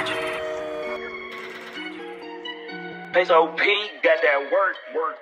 Peso P got that work.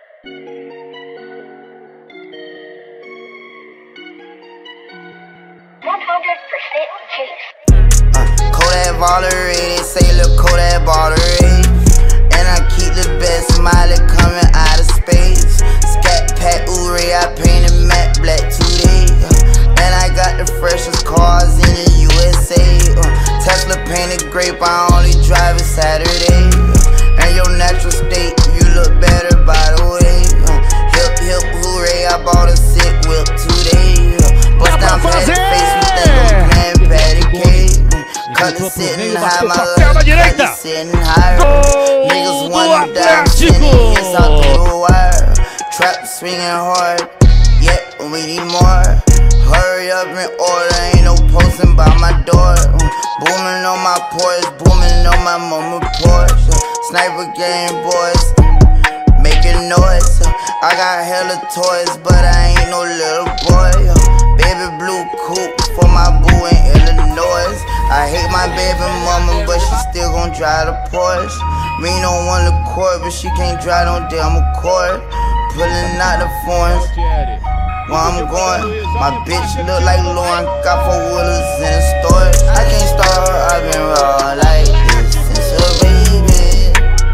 Kodak Valerie, they say look Kodak Valerie. And I keep the best Miley coming out of space. Scat Pat Ure, I painted matte black today. And I got the freshest cars in the USA. Tesla painted grape, I only drive it Saturday. And your natural state, you look better by the way. Hip hip hooray, I bought a sick whip today. Bust down past the face, we think I'm playing patty cake. Cut the sitting high, my love sitting high. Niggas wanna die, sitting hits out through the wire. Trap swinging hard, yeah, we need more. Hurry up and order, ain't no posting by my door. Booming on my porch, booming on my mama porch. Sniper game boys, making noise. I got hella toys, but I ain't no little boy. Baby blue coupe for my boo in Illinois. I hate my baby mama, but she still gon' drive the Porsche. Me don't want the court, but she can't drive no damn Accord. Pulling out the foreigns. Where I'm going, my bitch look like Lauren, got 4 wheelers in the storage. I can't start her, I've been raw like this since a baby.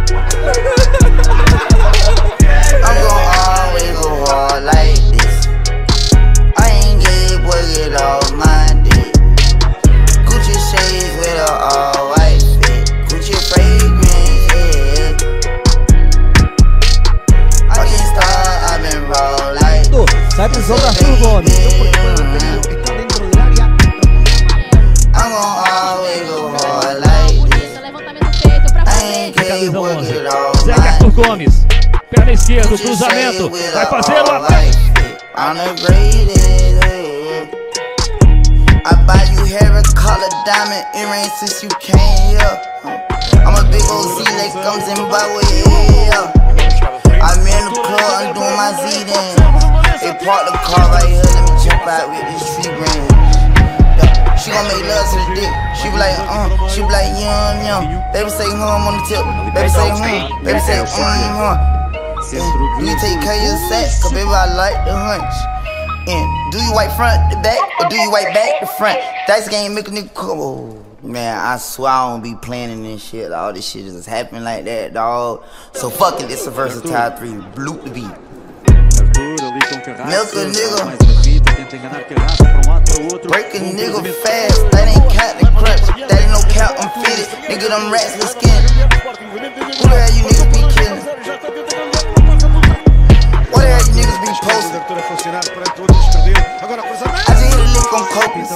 I'm gon' always go hard like this. I ain't gay, boy, get off my dick. Gucci shades with a all-white fit. Gucci fragrance, yeah. I can't start, I've been raw like this. Sai prisão da Arthur Gomes. I'm gon' always go hard like this. I ain't care what it all. Segue Arthur Gomes. Perna esquerda, cruzamento. Vai fazer o ataque. I'm the greatest. I buy you hair color diamond earrings since you came here. I'm a big old Z like I'm Zimbabwe. I'm in the club, I'm doing my Z dance. They park the car right here, let me jump out with this tree brand. She gon' make love to the dick. She be like, she be like, yum, yum. Baby say hum on the tip. Baby say baby say Do you take care of your sex? Cause baby I like the hunch. And do you wipe front to back or do you wipe back to front? Dice game make a nigga come. Man, I swear I don't be planning this shit. All this shit just happen like that, dog. So fuck it, it's a versatile 3. Bloop the beat. Milk a nigga, break a nigga fast. That ain't cat the crutch, that ain't no cap, I'm fitted. Nigga, them rats with skin. Who the hell you niggas be killing? What the hell you niggas be posting? I just hit a lick on Copies.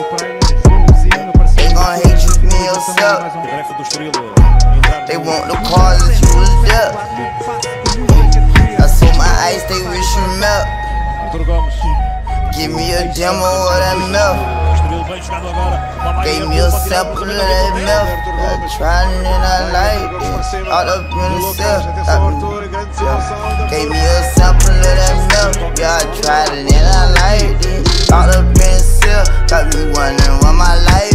They gon' hate you, me yourself. They want the cars that you was there. I sold my ice, they wish you melt. Give me a demo of that milk. Gave me a sample of that milk. I tried it and I liked it. All up in the cell. Gave me a sample of that milk. Yeah, I tried it and I liked it. All up in the cell. Got me wondering what my life